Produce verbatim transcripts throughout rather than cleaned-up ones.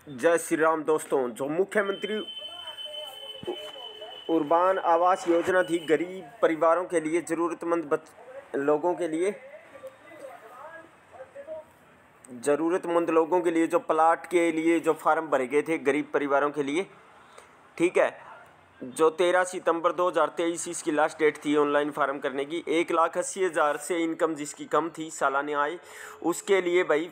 जय श्री राम दोस्तों। जो मुख्यमंत्री उर्बान आवास योजना थी, गरीब परिवारों के लिए, ज़रूरतमंद बच लोगों के लिए ज़रूरतमंद लोगों के लिए जो प्लाट के लिए जो फार्म भरे गए थे गरीब परिवारों के लिए, ठीक है, जो तेरह सितंबर दो हज़ार तेईस इसकी लास्ट डेट थी ऑनलाइन फार्म करने की। एक लाख अस्सी हज़ार से इनकम जिसकी कम थी सालाना आय, उसके लिए भाई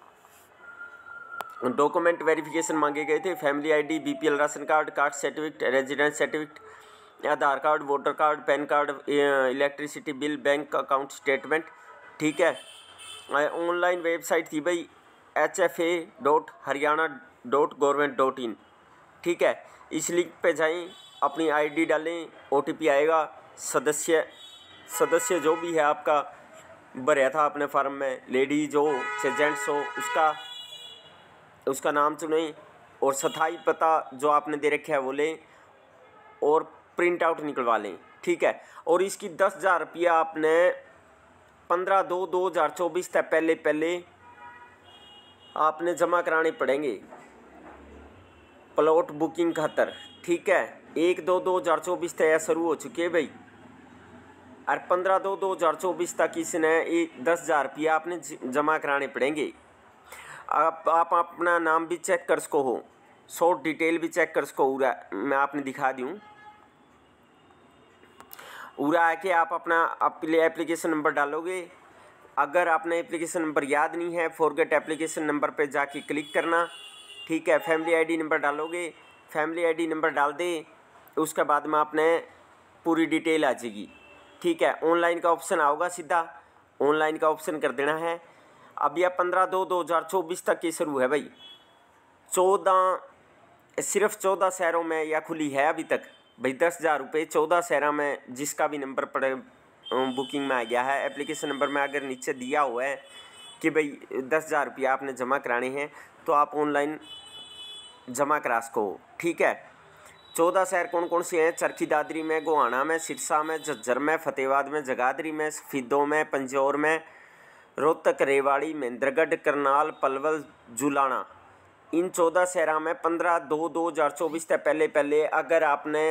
डॉक्यूमेंट वेरिफिकेशन मांगे गए थे। Family ID, BPL ration card, caste certificate, residence certificate, Aadhaar card, voter card, PAN card, electricity bill, bank account statement, ठीक है। ऑनलाइन वेबसाइट थी भाई H F A dot Haryana dot government dot in, ठीक है। इस लिंक पे जाएं, अपनी आईडी डालें, ओटीपी आएगा। सदस्य सदस्य जो भी है आपका भरा था अपने फार्म में, लेडीज हो चाहे जेंट्स हो, उसका उसका नाम चुनें और स्थायी पता जो आपने दे रखा है वो लें और प्रिंट आउट निकलवा लें, ठीक है। और इसकी दस हज़ार रुपया आपने पंद्रह दो दो हज़ार चौबीस तक पहले पहले आपने जमा कराने पड़ेंगे प्लॉट बुकिंग खातर, ठीक है। एक दो दो हज़ार चौबीस तक यह शुरू हो चुके हैं भाई, और पंद्रह दो दो हज़ार चौबीस तक इसने एक दस हज़ार रुपया आपने जमा कराने पड़ेंगे। आप आप अपना नाम भी चेक कर सको हो, शॉर्ट डिटेल भी चेक कर सको। पूरा मैं आपने दिखा दूँ पूरा है कि आप अपना अपने एप्लीकेशन नंबर डालोगे। अगर आपने एप्लीकेशन नंबर याद नहीं है, फॉरगेट एप्लीकेशन नंबर पे जाके क्लिक करना, ठीक है। फैमिली आईडी नंबर डालोगे, फैमिली आईडी नंबर डाल दे, उसके बाद में आपने पूरी डिटेल आ जाएगी, ठीक है। ऑनलाइन का ऑप्शन आओगा, सीधा ऑनलाइन का ऑप्शन कर देना है। अब यह पंद्रह दो दो हज़ार चौबीस तक की शुरू है भाई। चौदह सिर्फ चौदह शहरों में यह खुली है अभी तक भाई। दस हज़ार रुपये चौदह शहरों में जिसका भी नंबर पड़े बुकिंग में आ गया है। एप्लीकेशन नंबर में अगर नीचे दिया हुआ है कि भाई दस हज़ार रुपया आपने जमा कराने हैं, तो आप ऑनलाइन जमा करा सको, ठीक है। चौदह शहर कौन कौन से हैं? चरखी दादरी में, गोहाना में, सिरसा में, झज्जर में, फतेहाबाद में, जगाधरी में, सफीदों में, पंजौर में, रोहतक, रेवाड़ी, महेंद्रगढ़, करनाल, पलवल, जुलाना। इन चौदह शहरों में पंद्रह दो दो हज़ार चौबीस तक पहले पहले अगर आपने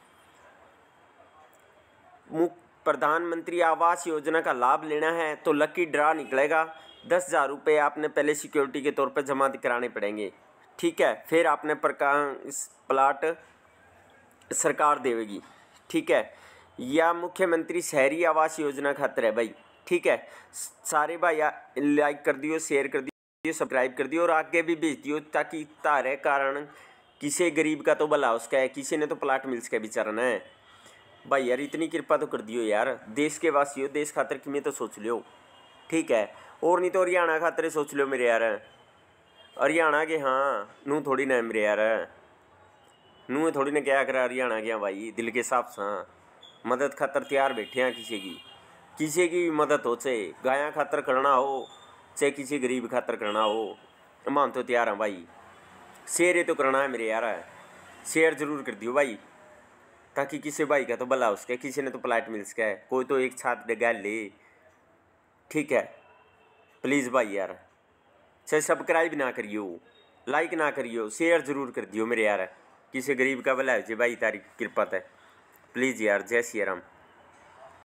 मुख्य प्रधानमंत्री आवास योजना का लाभ लेना है तो लकी ड्रा निकलेगा। दस हज़ार रुपये आपने पहले सिक्योरिटी के तौर पर जमा कराने पड़ेंगे, ठीक है। फिर आपने प्रकार इस प्लाट सरकार देगी, ठीक है। या मुख्यमंत्री शहरी आवास योजना खातर है भाई, ठीक है। सारे भाई लाइक कर दियो, शेयर कर दियो, सब्सक्राइब कर दियो और आगे भी भेज दियो, ताकि तारे कारण किसी गरीब का तो भला उसका है, किसी ने तो प्लाट मिल सके बेचारा ना है भाई। यार इतनी कृपा तो कर दियो यार, देश के वासी हो, देश खातर कि मैं तो सोच लियो, ठीक है। और नहीं तो हरियाणा खातर सोच लो मेरे यार, हरियाणा के हाँ नू थोड़ी ना मेरे यार, नू थोड़ी ना क्या करा हरियाणा के भाई, दिल के हिसाब से मदद खातर तैयार बैठे हैं। किसी की किसी की मदद हो, चाहे गाया खातर करना हो, चाहे किसी गरीब खातर करना हो, मान तो तैयार हैं भाई। शेयर ये तो करना है मेरे यार, शेयर जरूर कर दियो भाई, ताकि किसी भाई का तो भला उसके, किसी ने तो प्लाट मिल सके, कोई तो एक छात्र गैल ले, ठीक है। प्लीज़ भाई यार, चाहे सब्सक्राइब ना करियो, लाइक ना करियो, शेयर जरूर कर दियो मेरे यार, किसी गरीब का भला हो जाए भाई, तारी कृपा है। प्लीज़ यार, जय श्री राम।